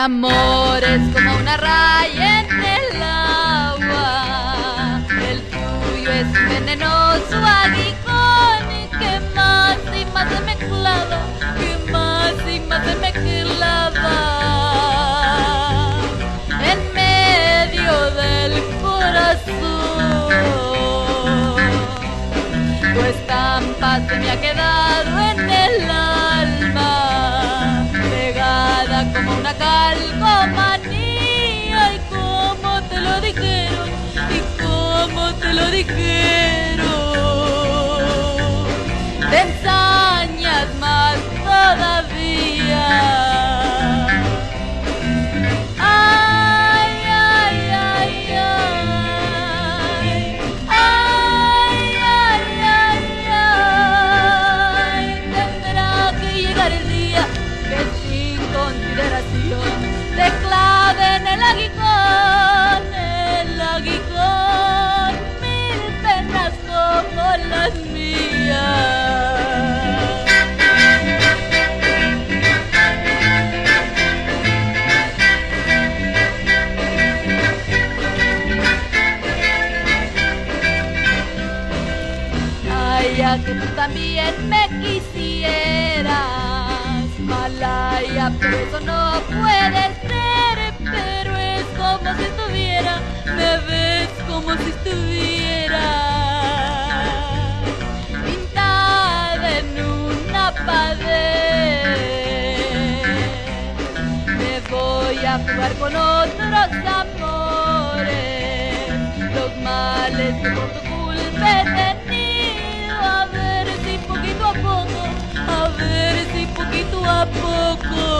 amor es como una raya en el agua, el tuyo es venenoso aguijón y que más y más se me clava, que más y más se me clava en medio del corazón. Tu estampa se me ha quedado en el alma, pegada como una calcomanía. Y cómo te lo dijeron, y cómo te lo dijeron, te ensañas más todavía. Ay, ay, ay, ay, ay, ay, ay, ay. Tendrá que llegar el día que sin consideración te claven el aguijón, mil penas como las mías. Ay, ya que tú también me quisieras, Malaya, pero eso no puede ser. Pero es como si estuviera, me ves como si estuviera pintada en una pared. Me voy a jugar con otros amores, los males que por tu culpa he tenido. A ver si poquito a poco, a ver si poquito a poco